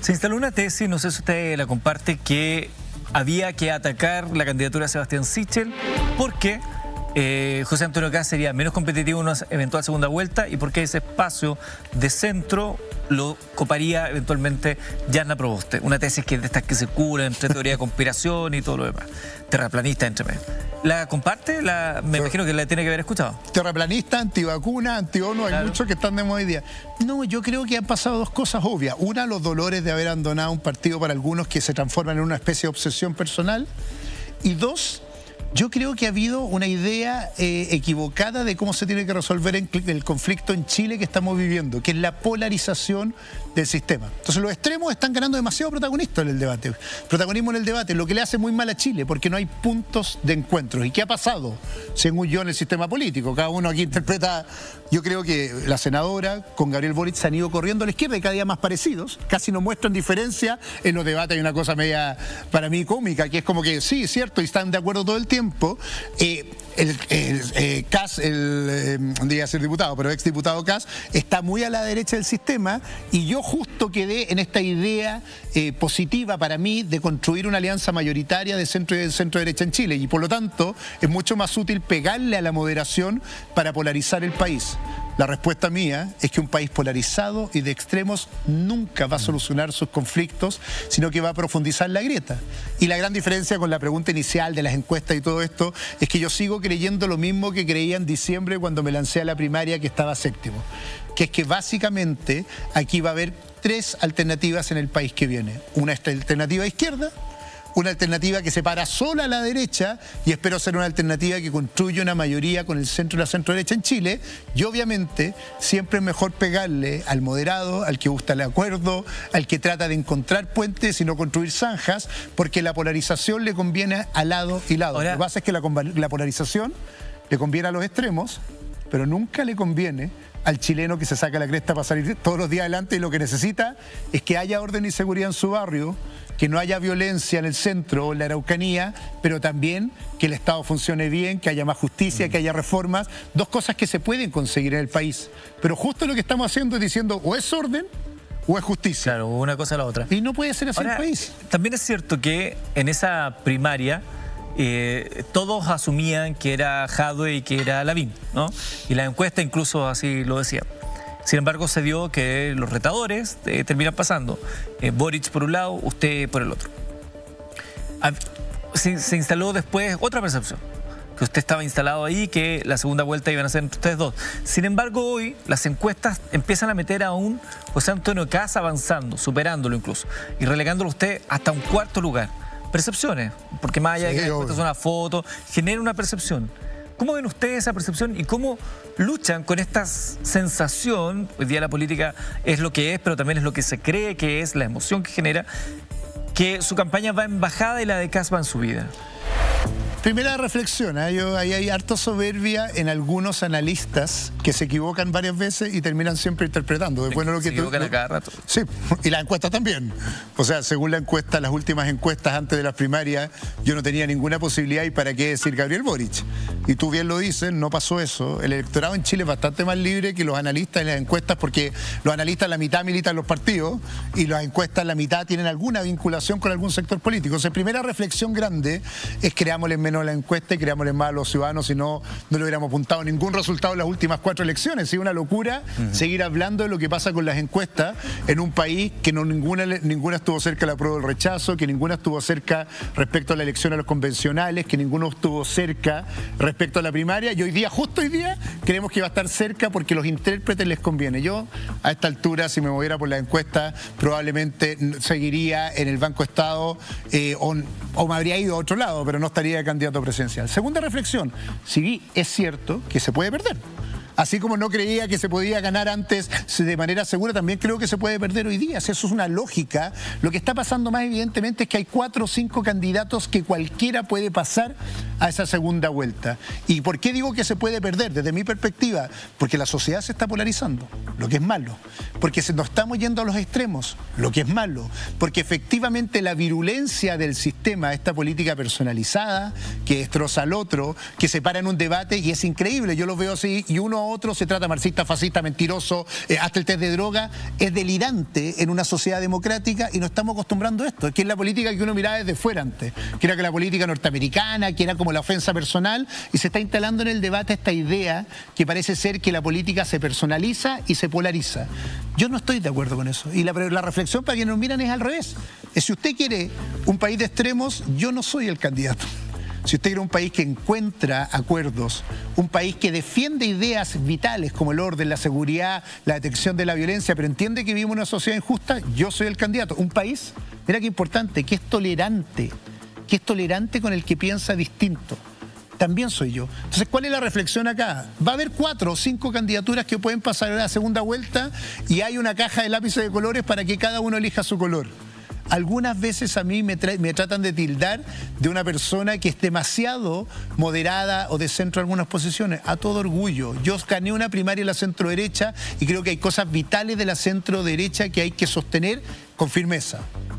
Se instaló una tesis, no sé si usted la comparte, que había que atacar la candidatura de Sebastián Sichel porque José Antonio Kast sería menos competitivo en una eventual segunda vuelta y porque ese espacio de centro lo coparía eventualmente Yarna Proboste. Una tesis que de estas que circula entre teoría de conspiración y todo lo demás. Terraplanista entre medio. ¿La comparte? Me imagino que la tiene que haber escuchado. Terraplanista, antivacuna, anti-ONU, hay muchos que están de moda hoy día. No, yo creo que han pasado dos cosas obvias. Una, los dolores de haber abandonado un partido para algunos que se transforman en una especie de obsesión personal. Y dos, yo creo que ha habido una idea equivocada de cómo se tiene que resolver el conflicto en Chile que estamos viviendo, que es la polarización del sistema. Entonces los extremos están ganando demasiado protagonismo en el debate, lo que le hace muy mal a Chile, porque no hay puntos de encuentro. ¿Y qué ha pasado, según yo, en el sistema político? Cada uno aquí interpreta. Yo creo que la senadora con Gabriel Boric se han ido corriendo a la izquierda y cada día más parecidos, casi no muestran diferencia en los debates. Hay una cosa media, para mí, cómica, que es como que sí, es cierto, y están de acuerdo todo el tiempo. Kast, diría ser diputado, pero exdiputado Kast, está muy a la derecha del sistema y yo justo quedé en esta idea positiva para mí de construir una alianza mayoritaria de centro y centro-derecha en Chile y por lo tanto es mucho más útil pegarle a la moderación para polarizar el país. La respuesta mía es que un país polarizado y de extremos nunca va a solucionar sus conflictos, sino que va a profundizar la grieta. Y la gran diferencia con la pregunta inicial de las encuestas y todo esto es que yo sigo creyendo lo mismo que creía en diciembre cuando me lancé a la primaria que estaba séptimo, que es que básicamente aquí va a haber tres alternativas en el país que viene. Una alternativa izquierda, una alternativa que separa sola a la derecha y espero ser una alternativa que construya una mayoría con el centro y la centro-derecha en Chile y obviamente siempre es mejor pegarle al moderado, al que gusta el acuerdo, al que trata de encontrar puentes y no construir zanjas, porque la polarización le conviene a lado y lado. Ahora, lo que pasa es que la polarización le conviene a los extremos, pero nunca le conviene al chileno que se saca la cresta para salir todos los días adelante y lo que necesita es que haya orden y seguridad en su barrio, que no haya violencia en el centro o en la Araucanía, pero también que el Estado funcione bien, que haya más justicia, que haya reformas, dos cosas que se pueden conseguir en el país. Pero justo lo que estamos haciendo es diciendo o es orden o es justicia. Claro, una cosa a la otra. Y no puede ser así el país. También es cierto que en esa primaria todos asumían que era Jadwe y que era Lavín, ¿no? Y la encuesta incluso así lo decía. Sin embargo, se dio que los retadores terminan pasando. Boric por un lado, usted por el otro. Se instaló después otra percepción, que usted estaba instalado ahí, que la segunda vuelta iban a ser entre ustedes dos. Sin embargo, hoy las encuestas empiezan a meter a un José Antonio Kast avanzando, superándolo incluso, y relegándolo a usted hasta un cuarto lugar. Percepciones, porque más allá de que las encuestas son una foto, genera una percepción. ¿Cómo ven ustedes esa percepción y cómo luchan con esta sensación? Hoy día la política es lo que es, pero también es lo que se cree que es, la emoción que genera, que su campaña va en bajada y la de Kast va en subida. Primera reflexión, ahí hay harta soberbia en algunos analistas que se equivocan varias veces y terminan siempre interpretando. Después se equivocan a cada rato. Sí, y la encuesta también. O sea, según la encuesta, las últimas encuestas antes de las primarias, yo no tenía ninguna posibilidad y para qué decir Gabriel Boric. Y tú bien lo dices, no pasó eso. El electorado en Chile es bastante más libre que los analistas en las encuestas porque los analistas la mitad militan los partidos y las encuestas la mitad tienen alguna vinculación con algún sector político. O sea, primera reflexión grande es creámosle menos la encuesta y creámosle más a los ciudadanos, si no, no le hubiéramos apuntado ningún resultado en las últimas 4 elecciones. Es una locura seguir hablando de lo que pasa con las encuestas en un país que ninguna estuvo cerca de la prueba del rechazo, que ninguna estuvo cerca respecto a la elección a los convencionales, que ninguno estuvo cerca respecto a la primaria y hoy día, justo hoy día, creemos que va a estar cerca porque a los intérpretes les conviene. Yo, a esta altura, si me moviera por la encuesta, probablemente seguiría en el Banco Estado o me habría ido a otro lado, pero no estaría de candidato presidencial. Segunda reflexión, sí es cierto que se puede perder. Así como no creía que se podía ganar antes de manera segura, también creo que se puede perder hoy día. Eso es una lógica. Lo que está pasando más evidentemente es que hay 4 o 5 candidatos que cualquiera puede pasar a esa segunda vuelta. ¿Y por qué digo que se puede perder? Desde mi perspectiva, porque la sociedad se está polarizando, lo que es malo. Porque nos estamos yendo a los extremos, lo que es malo. Porque efectivamente la virulencia del sistema, esta política personalizada, que destroza al otro, que se para en un debate y es increíble. Yo lo veo así y uno otro, se trata marxista, fascista, mentiroso, hasta el test de droga. Es delirante en una sociedad democrática y no estamos acostumbrando a esto, que es la política que uno miraba desde fuera antes, que era que la política norteamericana, que era como la ofensa personal, y se está instalando en el debate esta idea que parece ser que la política se personaliza y se polariza. Yo no estoy de acuerdo con eso, y la reflexión para quienes nos miran es al revés. Si usted quiere un país de extremos, yo no soy el candidato. Si usted quiere un país que encuentra acuerdos, un país que defiende ideas vitales como el orden, la seguridad, la detección de la violencia, pero entiende que vivimos en una sociedad injusta, yo soy el candidato. Un país, mira qué importante, que es tolerante con el que piensa distinto. También soy yo. Entonces, ¿cuál es la reflexión acá? Va a haber 4 o 5 candidaturas que pueden pasar a la segunda vuelta y hay una caja de lápices de colores para que cada uno elija su color. Algunas veces a mí me tratan de tildar de una persona que es demasiado moderada o de centro en algunas posiciones. A todo orgullo. Yo gané una primaria en la centro derecha y creo que hay cosas vitales de la centro derecha que hay que sostener con firmeza.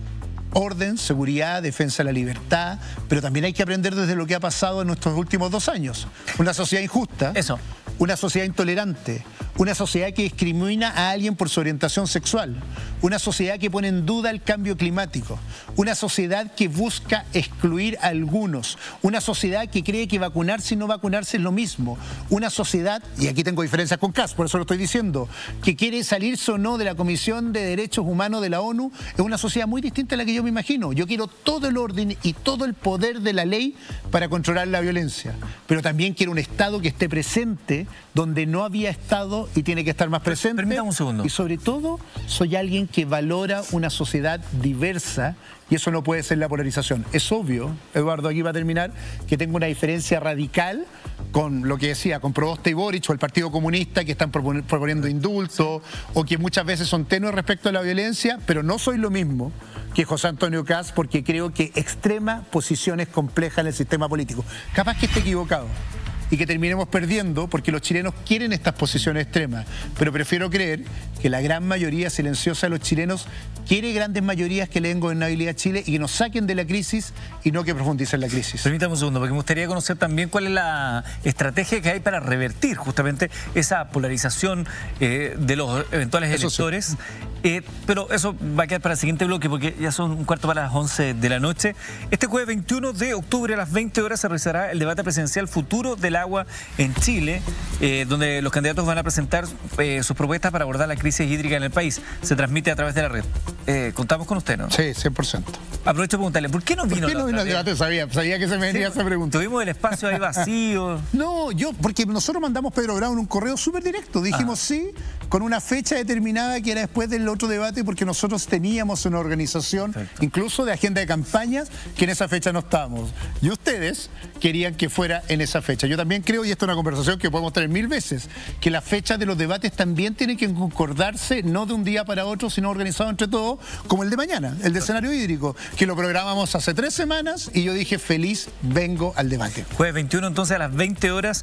Orden, seguridad, defensa de la libertad, pero también hay que aprender desde lo que ha pasado en nuestros últimos 2 años. Una sociedad injusta, una sociedad intolerante, una sociedad que discrimina a alguien por su orientación sexual, una sociedad que pone en duda el cambio climático, una sociedad que busca excluir a algunos, una sociedad que cree que vacunarse y no vacunarse es lo mismo, una sociedad, y aquí tengo diferencias con Kast, por eso lo estoy diciendo, que quiere salirse o no de la Comisión de Derechos Humanos de la ONU, es una sociedad muy distinta a la que yo me imagino. Yo quiero todo el orden y todo el poder de la ley para controlar la violencia, pero también quiero un Estado que esté presente donde no había estado y tiene que estar más presente. Permítame un segundo. Y sobre todo, soy alguien que valora una sociedad diversa y eso no puede ser la polarización. Es obvio, Eduardo, aquí va a terminar, que tengo una diferencia radical con lo que decía, con Proboste y Boric o el Partido Comunista que están proponiendo indultos o que muchas veces son tenues respecto a la violencia, pero no soy lo mismo que José Antonio Kast porque creo que extrema posiciones complejas en el sistema político. Capaz que esté equivocado y que terminemos perdiendo porque los chilenos quieren estas posiciones extremas, pero prefiero creer que la gran mayoría silenciosa de los chilenos quiere grandes mayorías que le den gobernabilidad a Chile y que nos saquen de la crisis y no que profundicen la crisis. Permítame un segundo, porque me gustaría conocer también cuál es la estrategia que hay para revertir justamente esa polarización de los eventuales electores. Pero eso va a quedar para el siguiente bloque porque ya son 1/4 para las 11 de la noche. Este jueves 21 de octubre a las 20 horas se realizará el debate presidencial Futuro del Agua en Chile, donde los candidatos van a presentar sus propuestas para abordar la crisis hídrica en el país. Se transmite a través de la red. Contamos con usted, ¿no? Sí, 100%. Aprovecho de preguntarle, ¿por qué no vino? ¿Por qué no vino al debate? Sabía que se me venía esa pregunta. Tuvimos el espacio ahí vacío. No, porque nosotros mandamos Pedro Brown un correo súper directo. Dijimos sí, con una fecha determinada que era después del otro debate, porque nosotros teníamos una organización, incluso de agenda de campañas, que en esa fecha no estábamos. Y ustedes querían que fuera en esa fecha. Yo también creo, y esto es una conversación que podemos tener 1000 veces, que las fechas de los debates también tienen que concordarse, no de un día para otro, sino organizado entre todos, como el de mañana, el de escenario hídrico, que lo programamos hace 3 semanas y yo dije, feliz, vengo al debate. Jueves 21, entonces a las 20 horas,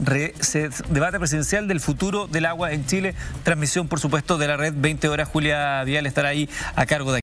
debate presidencial del futuro del agua en Chile, transmisión por supuesto de la red 20 horas, Julia Vial estará ahí a cargo de